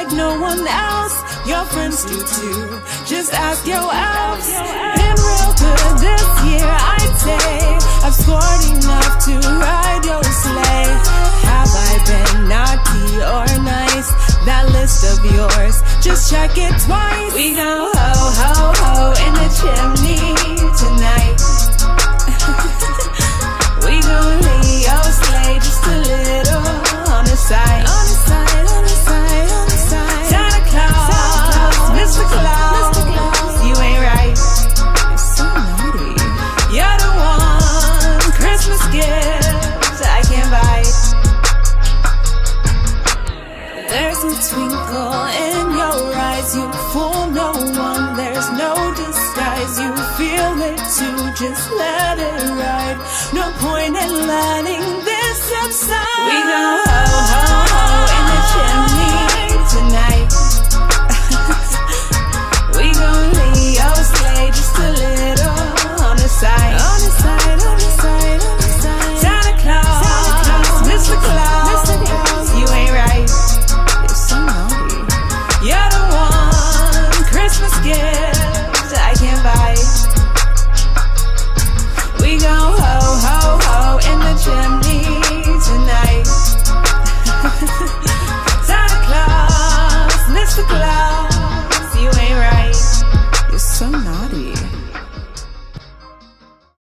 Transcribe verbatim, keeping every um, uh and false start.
like no one else. Your friends do too. Just ask your elves. Been real good this year, I'd say. I've scored enough to ride your sleigh. Have I been naughty or nice? That list of yours, just check it twice. We gon' ho ho ho in the chimney tonight. We gon' leave your sleigh just a little on the side. On the side, on the side, on the side. Santa Claus, Mister Claus, you ain't right. You're so naughty. You're the one Christmas gift I can't buy. There's a twinkle in your eyes, you fool no one. There's no disguise, you feel it too. Just let it ride. No point in letting this subside. We gon' ho ho ho in the chimney tonight. We gon' leave your sleigh just a little on the side. On the side, on the side, on the side. Santa Claus, Santa Claus, Mister Claus, Mister Claus, you ain't right. You're so naughty. You're the one Christmas gift